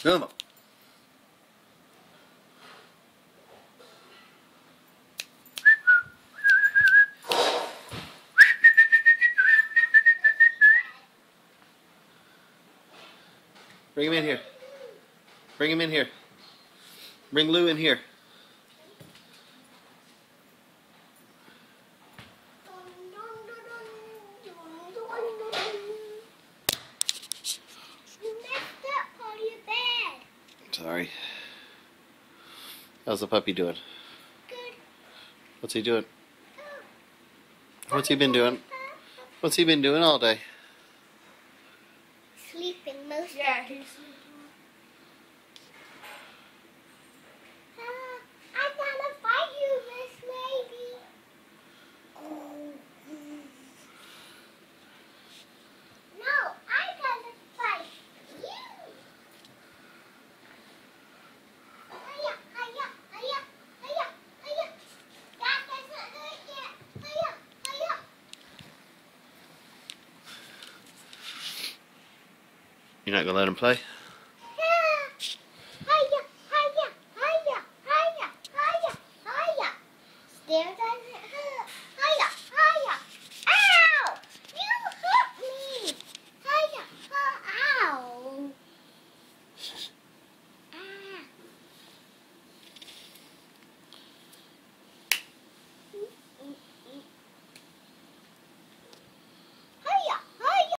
Come on. Bring him in here. Bring him in here. Bring Lou in here. Sorry. How's the puppy doing? Good. What's he doing? What's he been doing? What's he been doing all day? Sleeping most. Yeah, he's sleeping. I'm gonna fight you, Miss Lady. No, I'm gonna fight you. Hiya, hiya, hiya, hiya, hiya. That doesn't hurt yet. Hiya, hiya. You're not gonna let him play?